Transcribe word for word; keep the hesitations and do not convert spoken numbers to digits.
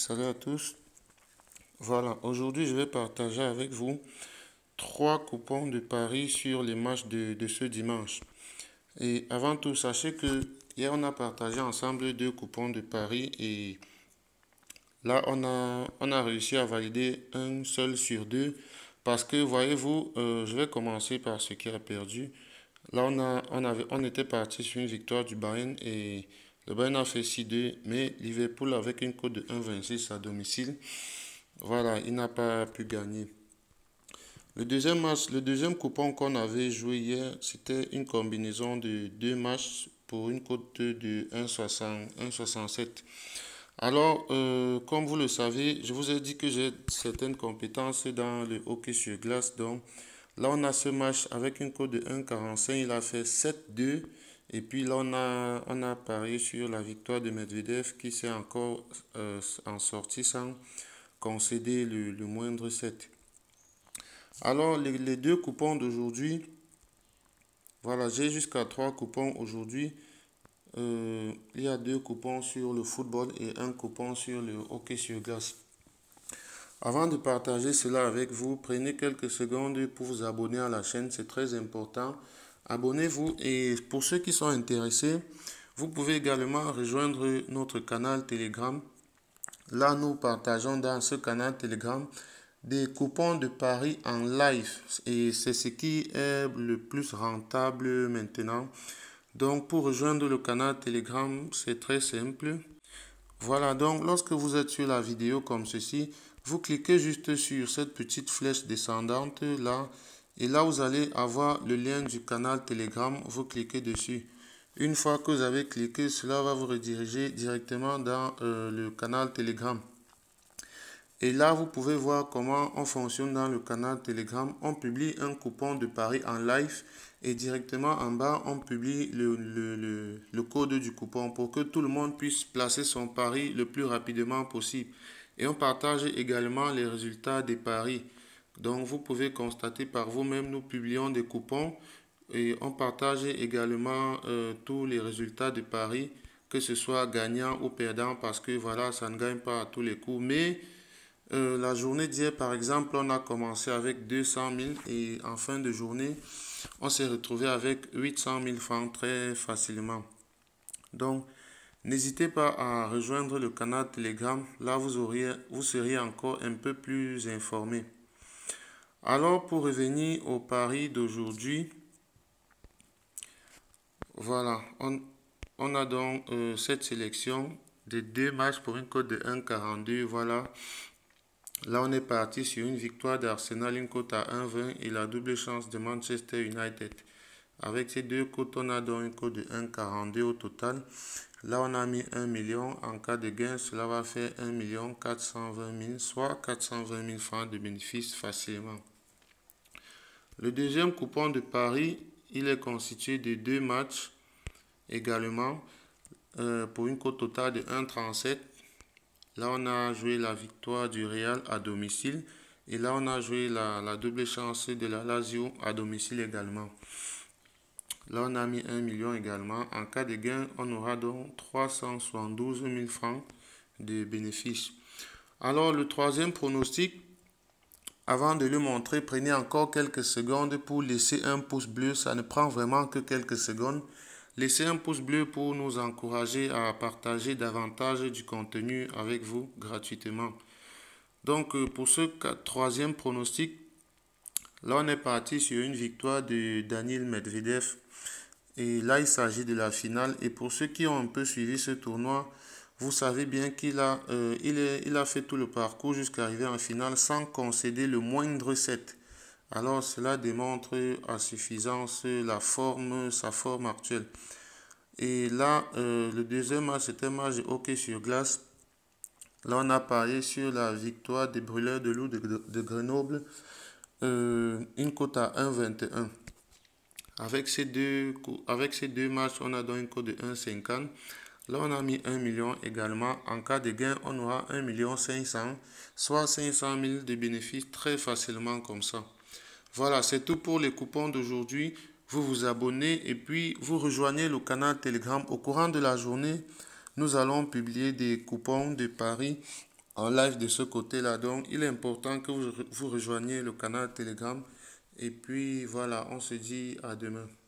salut à tous. Voilà, aujourd'hui je vais partager avec vous trois coupons de paris sur les matchs de, de ce dimanche. Et avant tout, sachez que hier on a partagé ensemble deux coupons de paris et là on a, on a réussi à valider un seul sur deux parce que voyez-vous, euh, je vais commencer par ce qui a perdu. Là on, a, on, avait, on était parti sur une victoire du Bayern et le Bayern a fait six deux, mais Liverpool avec une cote de un virgule vingt-six à domicile. Voilà, il n'a pas pu gagner. Le deuxième match, le deuxième coupon qu'on avait joué hier, c'était une combinaison de deux matchs pour une cote de un virgule soixante-sept. Alors, euh, comme vous le savez, je vous ai dit que j'ai certaines compétences dans le hockey sur glace. Donc, là, on a ce match avec une cote de un virgule quarante-cinq. Il a fait sept deux. Et puis là, on a, on a parié sur la victoire de Medvedev qui s'est encore euh, en sortie sans concéder le, le moindre set. Alors, les, les deux coupons d'aujourd'hui, voilà, j'ai jusqu'à trois coupons aujourd'hui. Euh, il y a deux coupons sur le football et un coupon sur le hockey sur glace. Avant de partager cela avec vous, prenez quelques secondes pour vous abonner à la chaîne, c'est très important. Abonnez-vous et pour ceux qui sont intéressés, vous pouvez également rejoindre notre canal Telegram. Là, nous partageons dans ce canal Telegram des coupons de paris en live et c'est ce qui est le plus rentable maintenant. Donc, pour rejoindre le canal Telegram, c'est très simple. Voilà, donc lorsque vous êtes sur la vidéo comme ceci, vous cliquez juste sur cette petite flèche descendante là et là vous allez avoir le lien du canal Telegram, vous cliquez dessus. Une fois que vous avez cliqué, cela va vous rediriger directement dans euh, le canal Telegram. Et là, vous pouvez voir comment on fonctionne dans le canal Telegram. On publie un coupon de pari en live et directement en bas, on publie le, le, le, le code du coupon pour que tout le monde puisse placer son pari le plus rapidement possible. Et on partage également les résultats des paris. Donc, vous pouvez constater par vous-même, nous publions des coupons et on partage également euh, tous les résultats des paris, que ce soit gagnant ou perdant, parce que voilà, ça ne gagne pas à tous les coups. Mais Euh, la journée d'hier, par exemple, on a commencé avec deux cent mille et en fin de journée, on s'est retrouvé avec huit cent mille francs très facilement. Donc, n'hésitez pas à rejoindre le canal Telegram. Là, vous auriez, vous seriez encore un peu plus informé. Alors, pour revenir au pari d'aujourd'hui, voilà, on, on a donc euh, cette sélection de deux matchs pour une cote de un virgule quarante-deux. Voilà. Là, on est parti sur une victoire d'Arsenal, une cote à un virgule vingt et la double chance de Manchester United. Avec ces deux cotes, on a donc une cote de un virgule quarante-deux au total. Là, on a mis un million. En cas de gain, cela va faire un million quatre cent vingt mille, soit quatre cent vingt mille francs de bénéfice facilement. Le deuxième coupon de Paris, il est constitué de deux matchs également euh, pour une cote totale de un virgule trente-sept. Là, on a joué la victoire du Real à domicile. Et là, on a joué la, la double chance de la Lazio à domicile également. Là, on a mis un million également. En cas de gain, on aura donc trois cent soixante-douze mille francs de bénéfices. Alors, le troisième pronostic, avant de le montrer, prenez encore quelques secondes pour laisser un pouce bleu. Ça ne prend vraiment que quelques secondes. Laissez un pouce bleu pour nous encourager à partager davantage du contenu avec vous gratuitement. Donc pour ce troisième pronostic, là on est parti sur une victoire de Daniil Medvedev. Et là il s'agit de la finale. Et pour ceux qui ont un peu suivi ce tournoi, vous savez bien qu'il a, euh, il est, il a fait tout le parcours jusqu'à arriver en finale sans concéder le moindre set. Alors cela démontre à suffisance la forme, sa forme actuelle. Et là, euh, le deuxième match, c'était un match de hockey sur glace. Là, on a parié sur la victoire des Brûleurs de Loup de, de, de Grenoble, euh, une cote à un virgule vingt et un. Avec ces deux, avec ces deux matchs, on a donc une cote de un virgule cinquante. Là, on a mis un million également. En cas de gain, on aura un million cinq cents, soit cinq cent mille de bénéfices très facilement comme ça. Voilà, c'est tout pour les coupons d'aujourd'hui. Vous vous abonnez et puis vous rejoignez le canal Telegram. Au courant de la journée, nous allons publier des coupons de paris en live de ce côté-là. Donc, il est important que vous, vous rejoigniez le canal Telegram. Et puis, voilà, on se dit à demain.